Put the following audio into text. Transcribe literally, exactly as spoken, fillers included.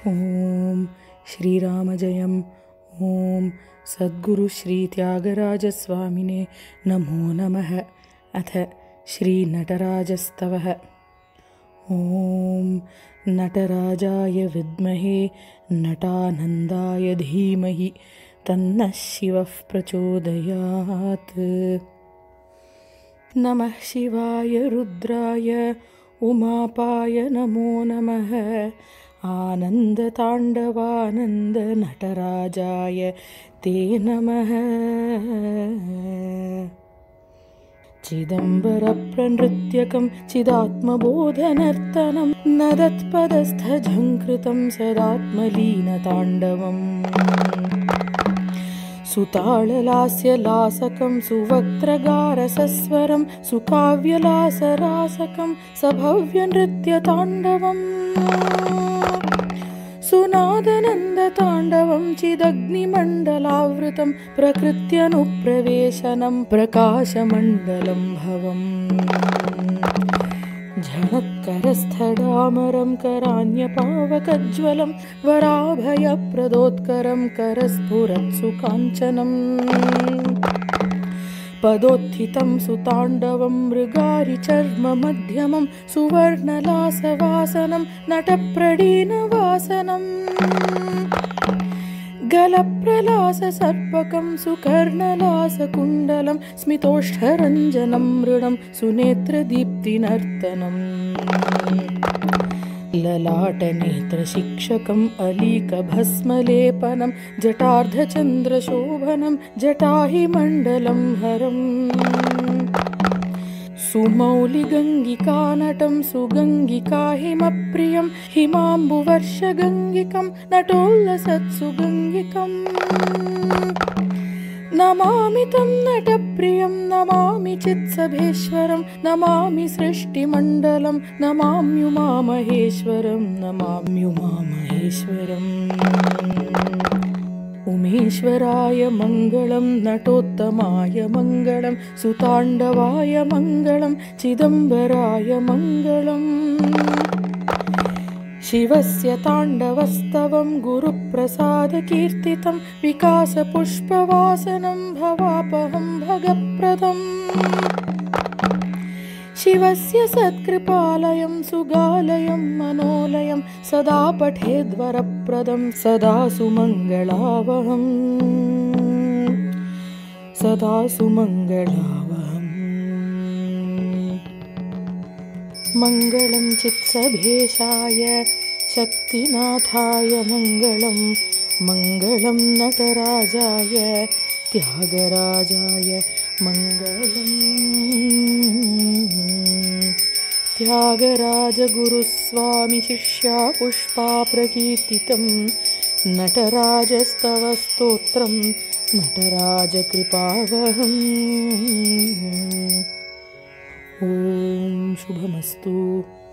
ओम श्रीरामजयम्। ओम सद्गुरु श्री त्यागराजस्वामिने नमो नमः। अथ श्री नटराजस्तवः। ओम नटराजाय विद्महे नटानन्दाय धीमहि तन्नः शिवः प्रचोदयात्। नमः शिवाय रुद्राय उमापाय नमो नमः। आनन्दताण्डवानन्द नटराजाय ते नमः। चिदम्बरप्रनृत्यकं चिदात्मबोधनर्तनं नदत्पदस्थझङ्कृतं सदात्मलीनताण्डवम्। सुताळलास्यलासकं सुवक्त्रगारसस्वरं सुकाव्यलासरासकं सभव्यनृत्यताण्डवम्। सुनादनन्दताण्डवं चिदग्निमण्डलावृतं प्रकृत्यनुप्रवेशनं प्रकाशमण्डलं भवम्। झणत्करस्थडामरं करान्यपावकज्वलं वराभयप्रदोत्करं करस्फुरत्सुकाञ्चनम्। पदोत्थितं सुताण्डवं मृगारिचर्ममध्यमं सुवर्णलासवासनं नटप्रडीनवासनम्। गलप्रलाससर्पकं सुकर्णलासकुण्डलं स्मितोष्ठरञ्जनं मृडं सुनेत्रदीप्तिनर्तनम्। ललाटनेत्रशिक्षकम् अलीकभस्मलेपनं जटार्धचन्द्रशोभनं जटाहिमण्डलं हरम्। सुमौलिगङ्गिकानटं सुगङ्गिकाहिमप्रियं हिमाम्बुवर्षगङ्गिकं नटोल्लसत्सुगङ्गिकम्। नमामि तं नटप्रियं नमामि चित्सभेश्वरं नमामि सृष्टिमण्डलं नमाम्युमामहेश्वरं नमाम्युमामहेश्वरम्। उमेश्वराय मङ्गलं नटोत्तमाय मङ्गलं सुताण्डवाय मङ्गलं चिदम्बराय मङ्गलम्। शिवस्य ताण्डवस्तवं गुरुप्रसादकीर्तितं विकासपुष्पवासनं भवापहं भगप्रदम्। शिवस्य सत्कृपालयं सुगालयं मनोलयं सदा पठेद्वरप्रदं सदा सुमङ्गलावहम् सदा सुमङ्गलावहम्। मङ्गलं चित्सभेशाय शक्तिनाथाय मङ्गलं मङ्गलं नटराजाय त्यागराजाय मङ्गलम्। त्यागराजगुरुस्वामी शिष्या पुष्पा प्रकीर्तितं नटराजस्तवस्तोत्रं नटराजकृपावहम्। ॐ शुभमस्तु।